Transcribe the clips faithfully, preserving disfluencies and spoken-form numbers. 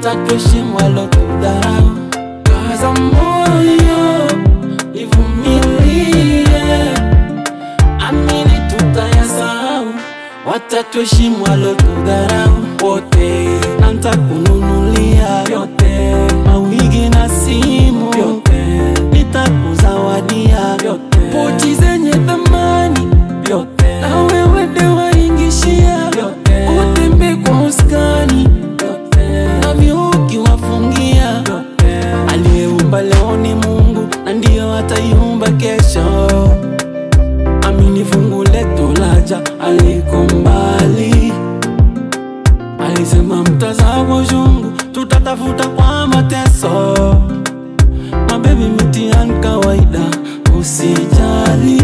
watatuheshimu walotudharau. Kaza moyo, ivumilie, amini tutayasahau. Watatuheshimu walotudharau wote, na nitakununulia vyote, mawigi na simu vyote, nitakuzawadia vyote, pochi zenye thamani vyote, na wewe dewa ingishia vyote, utembe kwa uskani vyote, na viuki wafungia vyote. Aliyeumba leo ni Mungu, na ndiyo ataiumba kesho. Amini fungu letu laja aliko mbali. Alisema mtazamo jungu, tutatafuta kwa mateso. Mabebi mitiani kawaida, usijali.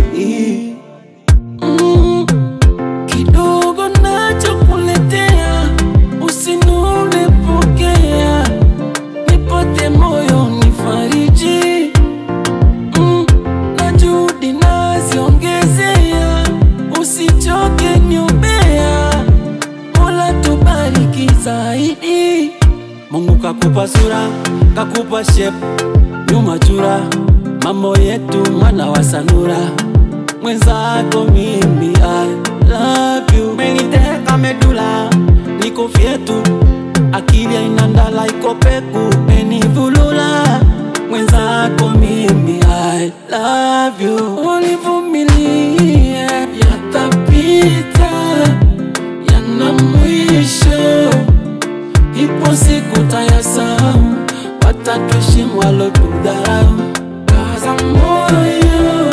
mm. Kidogo nacho kuletea, usinune pokea, nipote moyo nifariji. mm. Na juhudi naziongezea, usichoke niombea, Mola tubariki zaidi. Mungu kakupa sura, kakupa shape, nyuma chura, mambo yetu mwana wa sanura. Mwenzako mimi I love you, meniteka medula, niko fietu, akili ya inandala iko peku, menivulula. Mwenzako mimi I love you, univumilie, yatapita, yana mwisho, ipo siku tayasahau. Watatuheshimu walotudharau. Kaza moyo,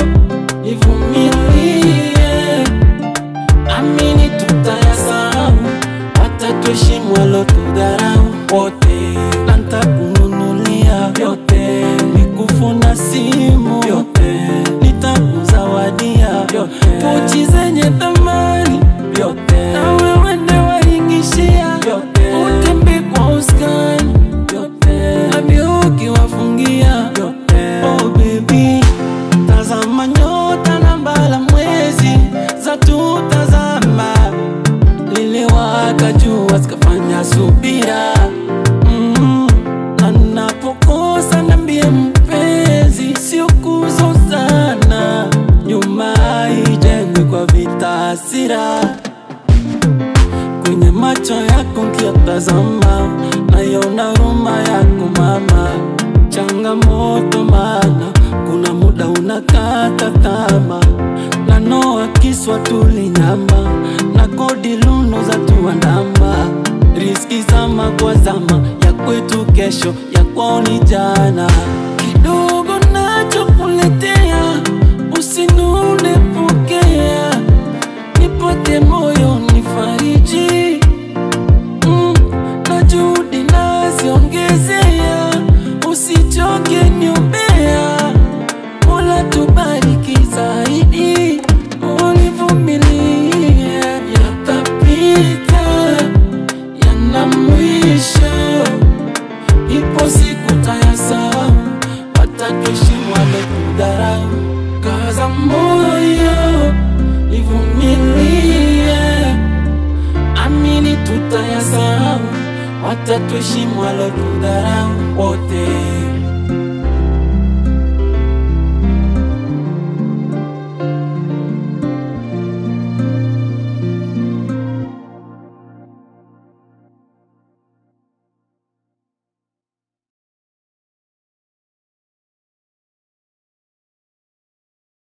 ivumilie, amini tutayasahau. Watatuheshimu walotudharau wote, na nitakununulia vyote, mikufu na simu vyote, nitakuzawadia vyote, pochi zenye thamani vyote, na wewe dewa ingishia vyote, utembe kwa uskani vyote, na viuki wafungia vyote. Oh baby, tazama nyota na mbala mwezi za tutazama, liliwaka jua zikafanya subira. mm. Na napokosa nambie mpenzi, sio kuzozana, nyuma haijengwi kwa vita hasira. Kwenye macho yako nkiatazama, naiona huruma yako mama. Changamoto maana, kuna muda unakata tama, na noa kiswa tulinyama, na kodi luno za tuandama. Riski zama kwa zama, ya kwetu kesho, ya kwao ni jana. Kidogo nacho kuletea, usinune pokea, nipote moyo nifariji. mm. Na juhudi naziongezea, usichoke niombea, Mola tubariki zaidi. Univumilie, yatapita, yana mwisho, ipo siku tayasahau. Watatuheshimu walotudharau. Kaza moyo, ivumilie, amini tutayasahau. Watatuheshimu walotudharau wote.